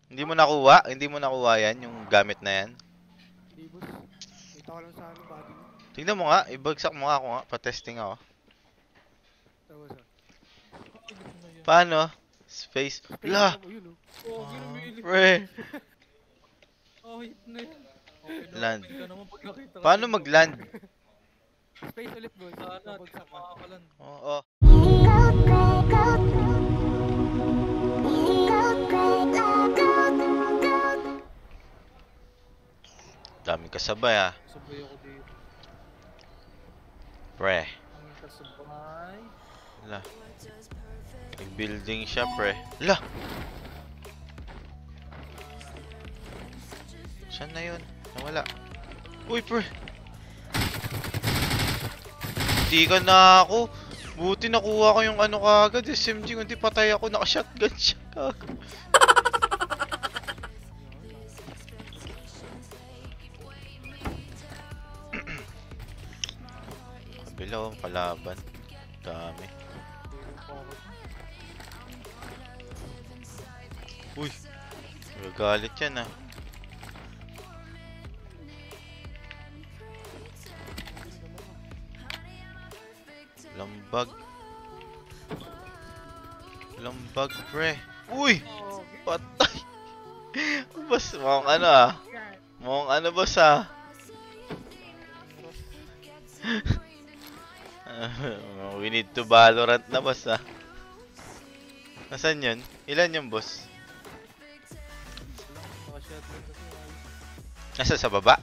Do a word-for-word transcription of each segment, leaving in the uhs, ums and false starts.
Hindi mo nakuha? Hindi mo nakuha yan, yung gamit na yan? Hindi, boss. Kita ko lang sa ano, body mo. Tignan mo nga, ibagsak mo nga ako nga, pa-testing ako. Ito, boss, ah. Pilit na yan. Paano? Space. Space La! mo, yun, oh. Oh, Ah, ginumili. pre. Oh, hit na yan. Okay na, Land. okay ka naman pag nakita ka Paano dito. mag-land? Space ulit, boss. Sana, di Babagsak ka ka. makakalan. Oo. Daming kasabay ah. Sabay ako dito. Pre. Ang kasabay. La. Nag-building siya, pre. La! Saan na yun? Nawala. Uy, pre! Hindi ka na ako. Buti nakuha ko yung ano kagad. S M G, kundi patay ako. Naka-shotgun siya kagad. Kabila oh, kalaban. Dami. Uy! Nagagalit yan ah. Lambag. Lambag, pre. Uy! Oh, Patay! Boss, mukhang ano ah. Mukhang ano, boss ah. We need to Valorant na, boss ah. Nasaan yun? Ilan yung boss? Naka-shotgun kasi. Nasa sa baba?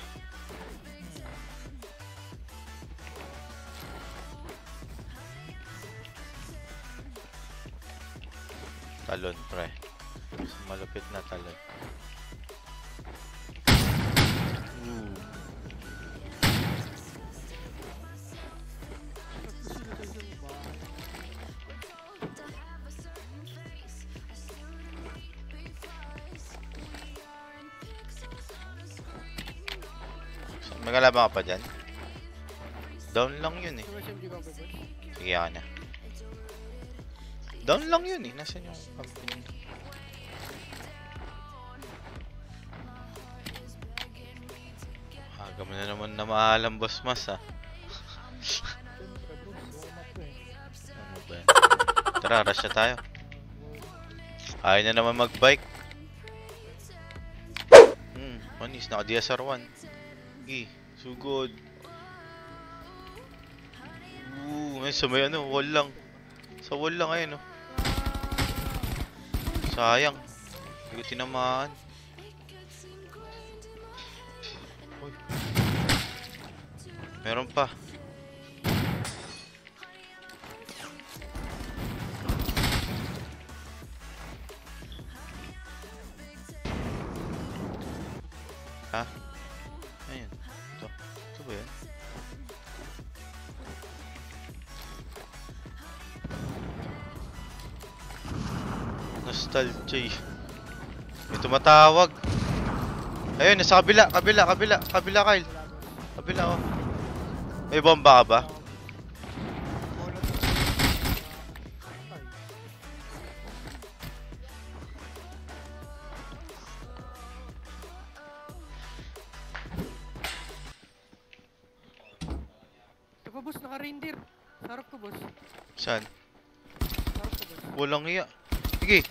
Talon, pre. Mas malupit na talon. Ooh. May kalaban ka pa dyan? Down lang yun eh. Sa S M G ba, boss? Sige ka na. Down lang yun eh. Nasaan yung company? Aga mo na naman na maalam, boss mas ah. Siyempre, boss. Warm up ko eh. Ano ba yan? Tara, rush na tayo. Ayaw na naman mag-bike. Hmm, manis. Naka-D S R one. Okay, sugod. Ooh, may sa may ano, wall lang. Sa wall lang ayun, oh. Sayang. Hindi ko tinamaan. Uy. Meron pa. Ha? Ayun. Ito. Ito ba yan? Nostalgia. May tumatawag. Ayun, nasa kabila, kabila, kabila, kabila, Kyle. Wala, boss. Kabila, oh. May bomba ka ba? Wala, boss. Ay. Ito pa, boss. Naka-reindeer. Sarap ko, boss. Saan? Sarap ko, boss. Walang iya. Sige.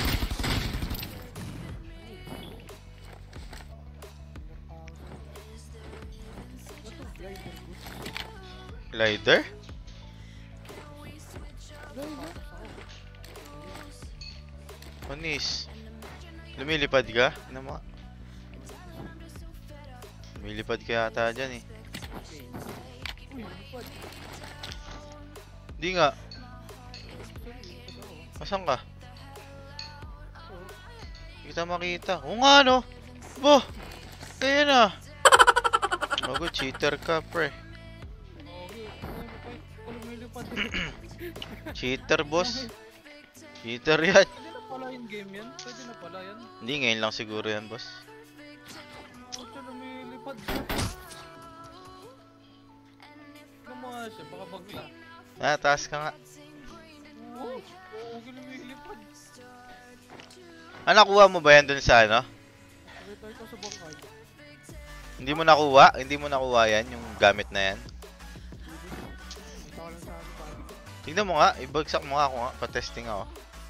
Ito, glider, boss. Glider? Glider? Panis. Lumilipad ka? Ano mo? Lumilipad ka yata dyan eh. Uy, lupad. Hindi nga. Sorry, lupad ako. Asan ka? Oo. Hindi kita makita. Oo nga no. Bo! Kaya na. Bago, cheater ka pre. Okay. Ano lumilipad? Cheater boss. Cheater yan. Pwede na pala yung game yan. Pwede na pala yan. Hindi, ngayon lang siguro yan boss. Puta, lumilipad. Tignan mo nga siya, baka bagla. Ah, taas ka nga. Oo, oo, lumilipad. Ah, nakuha mo ba yan dun sa ano? Nakita ito sa bangkay. Hindi mo nakuha? Hindi mo nakuha yan, yung gamit na yan? Kita ko lang sa ano pa. Tignan mo nga, ibagsak mo nga ako nga, pa-testing ako.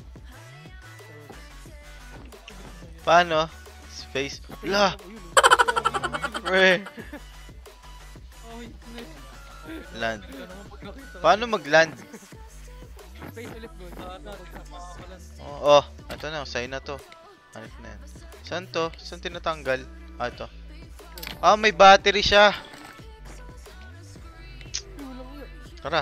Paano? Space. La! Pre! Oh, witness. Land. Ikaw naman pag nakita. Paano mag-land? Space ulit boss. Sana, makakalan. Oh, oh, ito na, sign na to. Hanip na yan. Saan to? Saan tinatanggal? Ah, ito. Ah, may battery siya. Ay, walang yun. Tara.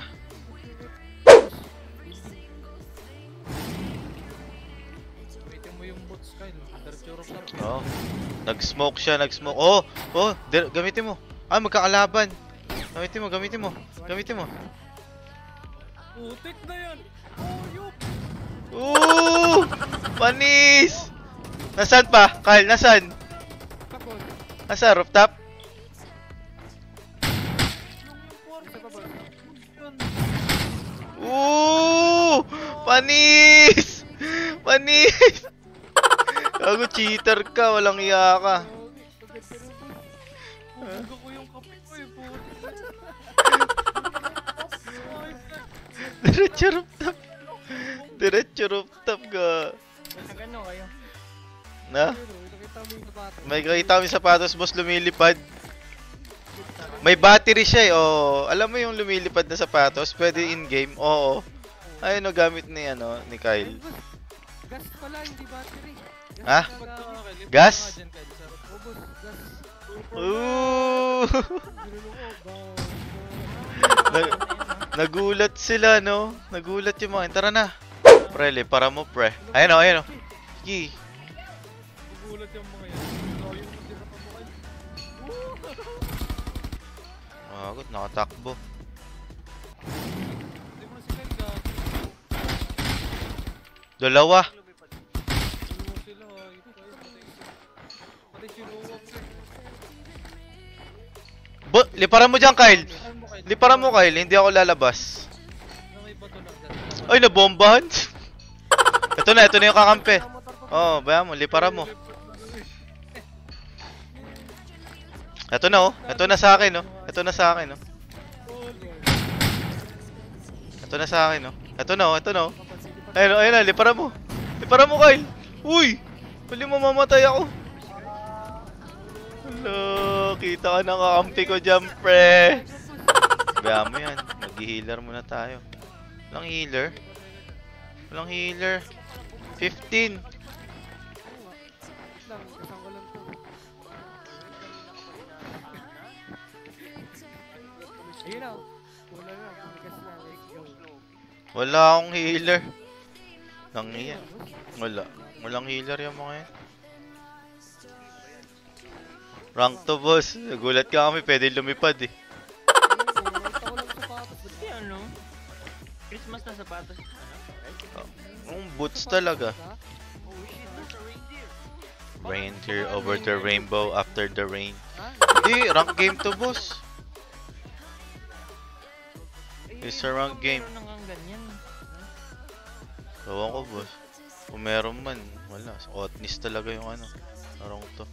Waitin mo yung bots, Kyle. Diretso lang. Oh. Nag-smoke siya, nag-smoke. Oh, oh, dir- gamitin mo. Ah, magkakalaban. Gamitin mo, gamitin mo. Gamitin mo. Putik na yan! Oh, yup! Ooh! Panis! Nasaan pa? Kyle, nasaan? Tapos, Nasa rooftop? isa pa boss. Yun! Ooh! Panis! Panis! Gago, cheater ka, walang iya ka. Okay, pagod ka rin, boss. Pupuga ko yung kape ko eh, putik. Ay, Diretso rooftop. Diretso rooftop ka. Nagano kayo? Na? Ayun, oh, nakita mo yung sapatos. May kakita kami sapatos, boss, lumilipad. May battery siya eh, oo. Alam mo yung lumilipad na sapatos? Pwede in-game, oo. Ayun o, gamit ni, ano, ni Ay, Kyle. boss. Gas pala, hindi battery. Gas Ha? pala. Pagka ka, Kyle. Gas? Lipat ka nga dyan, Kyle, sa roof. Oh, boss, gas. Ooh! Ginulong ko, boss. Nag- nagulat sila, no? Nagulat yung mga. Tara na. Pre, para mo, pre. Ayun o, ayun o. Sige. Nagugulat yung mga yan. So, yung hindi na pa mo, Kyle. Magot, nakatakbo. Hindi mo na si Kyle gag. Dalawa. Iwan sila, ay, Kyle, patay sila. Patay sinuwag sila. Bo, liparan mo dyan, Kyle. Liparan mo, Kyle. Liparan mo, Kyle. Hindi ako lalabas. Na may bato lang dyan. Ay, nabombahan. Ito na, ito na yung kakampi. Oh, bayan mo, liparan mo. Ito na, oh. Ito na sa akin, oh. Ito na sa akin, oh. Ito na sa akin, oh. Ito na, oh. Ito na, oh. Ayun, oh, ayun na, liparan mo. Liparan mo, Kyle. Uy! Huli mo, mamatay ako. Hello, kita ka ng kakampi ko dyan, pre. Bayan mo yan. Mag-healer muna tayo. Walang healer. Walang healer. fifteen. lang, kasang ko lang to. Ayun na, wala na, gas na, let's go. Wala akong healer. Lang yan. Wala. Walang healer yung mga yan. Rank to, boss. Nagulat ka kami. Pwede lumipad eh. Ayun, nakita ko lang sa sapatos. Ba't Kasi ano? Christmas na sapatos. Ano? Ang boots talaga. ha? Oh shit, there's a reindeer. Reindeer over the rainbow after the rain. Ha? Hindi, rank game to, boss. Eh, It's a rank baka game. meron nang ganyan. Ewan ko, boss. Kung meron man, wala. Otnis talaga yung ano. Larong to.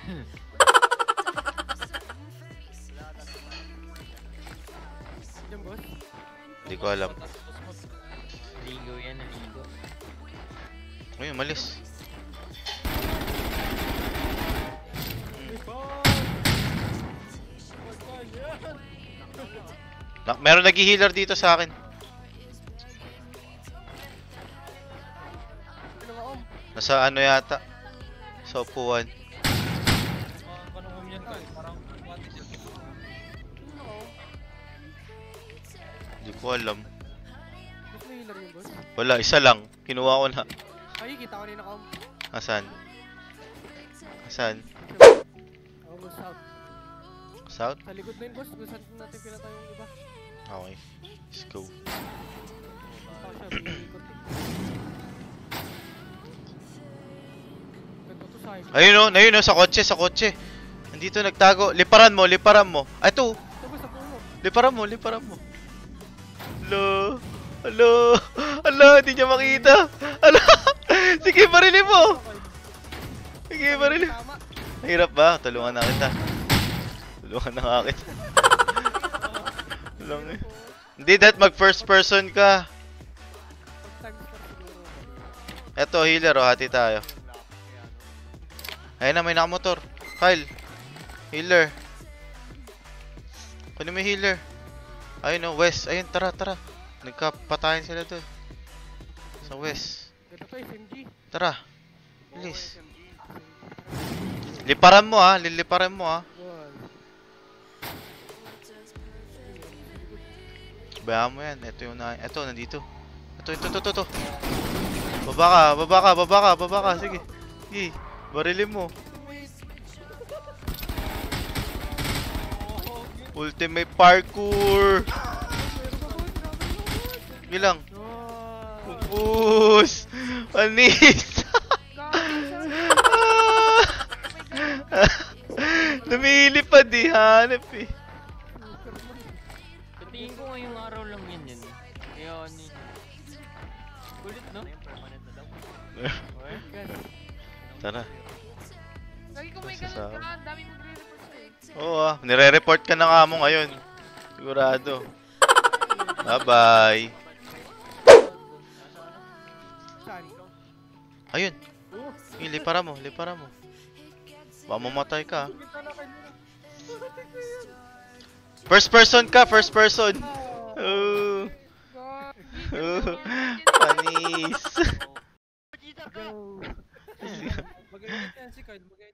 Diyan, boss? Hindi ko alam. Ligo yan, ligo. Uy, umalis. Na meron nag-healer dito sa akin. Ano nga, om? Nasa ano yata. Sa upuan. Mga kanong yan, Kyle. Parang pati siya. Ano nga, om? Hindi ko alam. Boss, may healer yun, boss? Wala, isa lang. Kinuha ko na. Ay, kita ko rin ako, om. Asan? Asan? Ako, boss, south. South? Sa likod na yun, boss. Kung saan natin pinatay yung iba. Okay. Let's go. Punta ko siya, bilikot eh. Ganda to sa akin. Ayun o, ayun o, sa kotse, sa kotse. Nandito nagtago. Liparan mo, liparan mo. Ah, ito. Ito, boss, sa puno. Liparan mo, liparan mo. Hello? Hello? Hello? Hindi niya makita. Hello? Sige, barilin mo. sige, baril. Tama. Mahirap ba? Tulungan na kita. Tulungan na nga kita. Lang eh. Hindi, that mag first person ka. Pag times four siguro. Eto, healer oh, hati tayo. Ayun na, may nakamotor. Kyle. Healer. Kunin mo yung healer. Ayun oh, west. Ayun, tara, tara. Nagkapatayan sila doon. Sa west. Ito to, S M G. Tara. Bilis. Liparan mo ah, liliparan mo ah. Wall. Bayaan mo yan. Ito yung na... Ito, nandito. Ito, ito, ito, ito, ito. Baba ka, baba ka, baba ka, baba ka. Sige. Sige. Barilin mo. Ultimate parkour. Sige lang. Ubus. Panis. Lumilipad eh. Hanap eh. Sa tingin ko ngayong araw lang yan yan. Kaya ano yun. Kulit no? Tara. Lagi ko may Basta ganun sa- ka, ang dami magre-report sa'yo. Oo ah. Nire-report ka na nga mo ngayon. Sigurado. Bye-bye. Saan? Ayun. Sige, lipara mo, lipara mo. Baka mamatay ka. First person ka, first person. Oh. God. Oh. Panis. Go. Mag-edit yan si Kyle. Mag-edit.